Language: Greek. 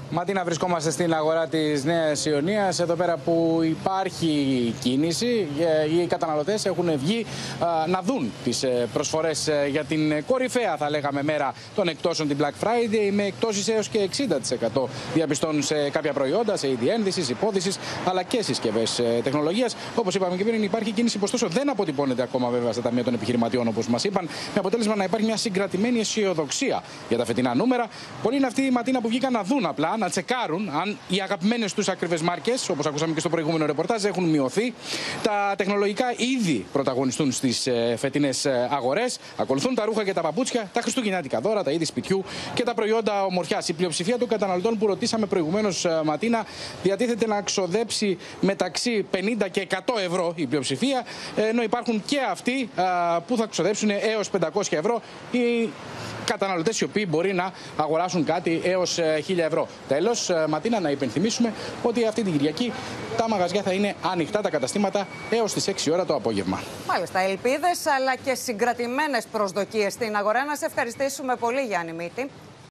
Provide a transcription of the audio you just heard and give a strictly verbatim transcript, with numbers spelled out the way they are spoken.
Ματίνα, βρισκόμαστε στην αγορά της Νέας Ιωνίας, εδώ πέρα που υπάρχει κίνηση. Οι καταναλωτές έχουν βγει να δουν τις προσφορές για την κορυφαία, θα λέγαμε, μέρα των εκτόσεων, την Black Friday, με εκτόσεις έως και εξήντα τοις εκατό διαπιστώνουν σε κάποια προϊόντα, σε είδη ένδυσης, υπόδυσης, αλλά και συσκευές τεχνολογίας. Όπως είπαμε και πριν, υπάρχει κίνηση που ωστόσο δεν αποτυπώνεται ακόμα βέβαια στα ταμεία των επιχειρηματιών, όπως μας είπαν, με αποτέλεσμα να υπάρχει μια συγκρατημένη αισιοδοξία για τα φετινά νούμερα. Πολλοί είναι αυτοί οι Ματίνα που βγήκαν να δουν απλά, να τσεκάρουν αν οι αγαπημένες τους ακριβές μάρκες, όπως ακούσαμε και στο προηγούμενο ρεπορτάζ, έχουν μειωθεί. Τα τεχνολογικά ήδη πρωταγωνιστούν στις φετινές αγορές. Ακολουθούν τα ρούχα και τα παπούτσια, τα χριστουγεννιάτικα δώρα, τα είδη σπιτιού και τα προϊόντα ομορφιάς. Η πλειοψηφία των καταναλωτών που ρωτήσαμε προηγουμένως, Ματίνα, διατίθεται να ξοδέψει μεταξύ πενήντα και εκατό ευρώ η πλειοψηφία, ενώ υπάρχουν και αυτοί που θα ξοδέψουν έως πεντακόσια ευρώ. Οι καταναλωτές οι οποίοι μπορεί να αγοράσουν κάτι έως χίλια ευρώ. Τέλος, Ματίνα, να υπενθυμίσουμε ότι αυτή την Κυριακή τα μαγαζιά θα είναι ανοιχτά, τα καταστήματα, έως τις έξι ώρα το απόγευμα. Μάλιστα, ελπίδες αλλά και συγκρατημένες προσδοκίες στην αγορά. Να σε ευχαριστήσουμε πολύ, Γιάννη Μύτη.